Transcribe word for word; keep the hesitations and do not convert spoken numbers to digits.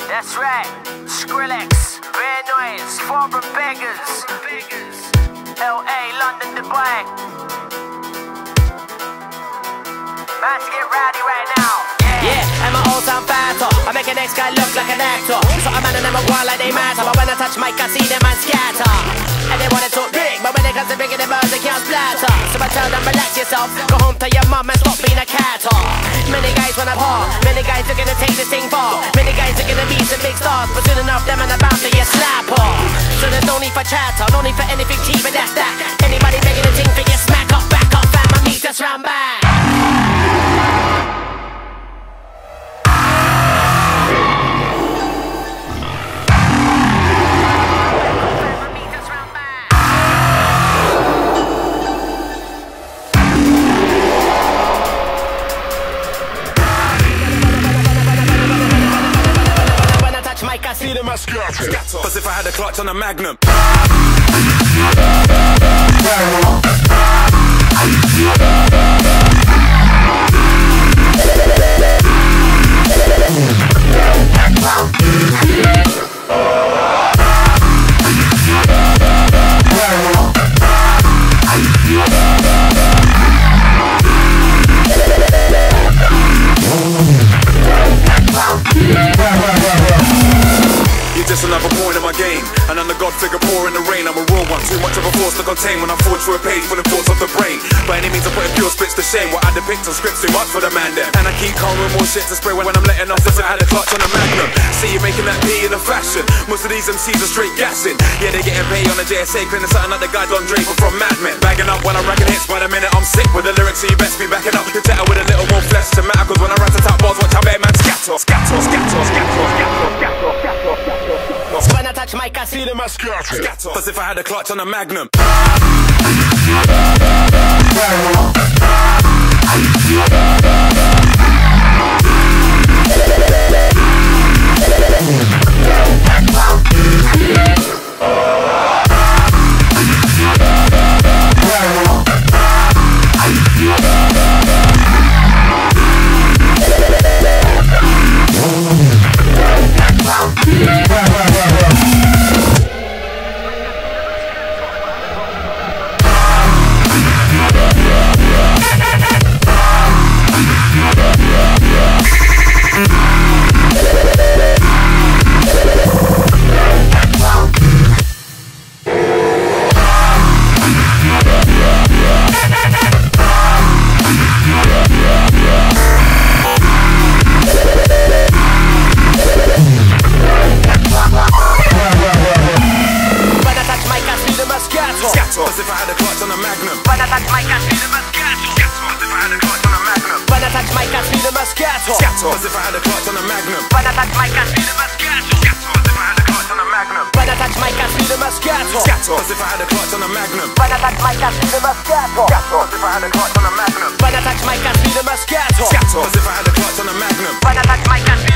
That's right, Skrillex, Bad Noise, Former Beggars, L A, London, Dubai. About to get rowdy right now. Yeah, and my old sound fatter. I make an next guy look like an actor. So a man and them a go like they matter. But when I touch mic, I see them man scatter. And they wanna talk big, but when it comes to bigger the birds, they can't splatter. So I tell them, relax yourself, go home to your mum and stop being a catter. Many guys wanna par, many guys are gonna take this thing far. Many guys are gonna be some big stars, but soon enough them and about to get slapper. So there's no need for chatter, no need for anything cheap, but that's that. Anybody making a thing for you, smack up, back up, fam, my meat just round back. I see them as scatter. As if I had a clutch on a Magnum. Just another point in my game, and I'm the god figure poor in the rain. I'm a raw one, too much of a force to contain when I forge through a page full of thoughts of the brain. By any means I'm putting pure spits to shame. What I depict on scripts too much for the man them. And I keep calm with more shit to spray when I'm letting off. As if I had a clutch on a Magnum. See you making that P in a fashion. Most of these M Cs are straight gassing. Yeah, they getting paid on the J S A, cleaning something like the guy Don Draper from Mad Men. Bagging up when I'm racking hits, by the minute I'm sick with the lyrics, so you best be backing up. You check with a little more flesh to matter, cause when I rat the top bars, watch how bad man scatter, scatter, scatter, scatter, scatter, scatter, scatter, scatter. When I touch mic, I see them as scatter. As if I had a clutch on a Magnum. As if I had a clutch on a Magnum. When I touch mic, I see them as scatter. As if I had a clutch on a Magnum. When I touch mic, I see them as scatter. As if I had a clutch on a Magnum. When I touch mic, I see them as scatter. As if I had a clutch on a Magnum. When I touch mic, I see them as scatter. As if I had a clutch on a Magnum. When I touch mic, I see them as scatter. As if I had a clutch on a Magnum. When I touch mic, I see them as scatter. As if I had a clutch on a Magnum. When I touch mic, I see